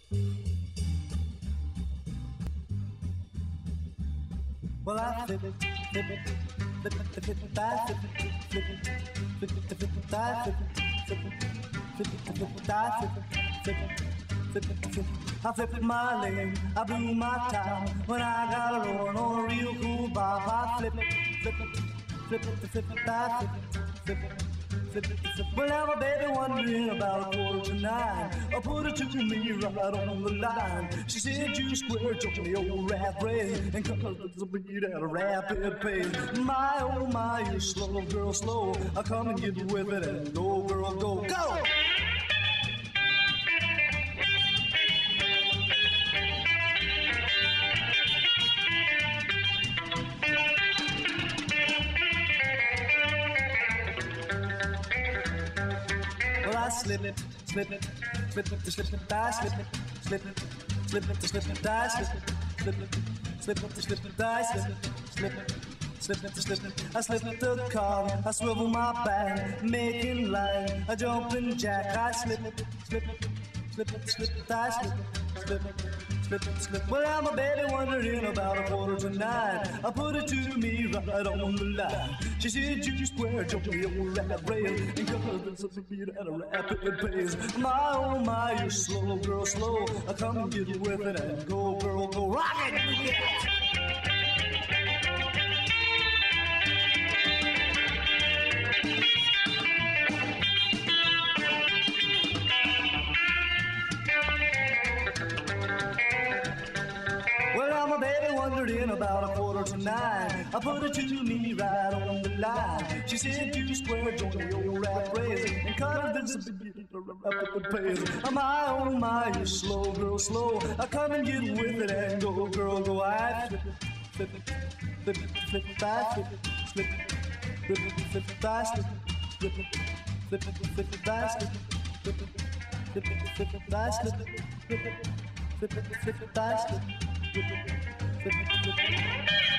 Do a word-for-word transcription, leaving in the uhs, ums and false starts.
Well, I flip it, flip it, flip it, flip it, die, flip it, flip it, flip it, flip it, die, flip it, flip it, flip it, flip it, die, flip it, flip it, flip it, flip it. I flip it my lane, I blew my time when I got a rolling on a real cool vibe. I flip it, flip it, flip it, flip it, die, flip it, flip it. Flip it, flip it. Well, now my baby wondering about a quarter to nine. I put it to me right on the line. She said you square took the old rat race and cause the beat at a rapid pace. My oh my, you slow girl, slow. I come and get with it and go girl, go, go. I slip it, slip it, slip it, slip it, die, slip it, slip it, slip it, slip it, die, slip it, slip it, slip it, slip it, die, slip it, slip it, slip it, slip it. I slip it the car, I swivel my back, making line, a jumping jack. I slip it, slip it, slip it, slip it, die, slip it, slip it. Slip it, slip. Well, I'm a baby wondering about a quarter to nine. I put it to me right on the line. She said you square jump the old rat rail and cause it's a beat at a rapid pace. My oh my, you slow girl, slow. I come and get with it and go girl, go rock it. Yeah. In about a quarter to nine, I put it to me right on the line. She said you square join the old rat race and cut it this rapid pace. My oh my, you slow girl, slow. I come and get with it and go girl, go. I flip it, flip it, flip it, flip it, I flip it, flip it, flip it, flip it, I slip it, flip it, flip it, flip it, I slip it, flip it, flip it, flip it, I slip it, flip it, flip it, flip it, I slip it, flip it. Flip it, flip it.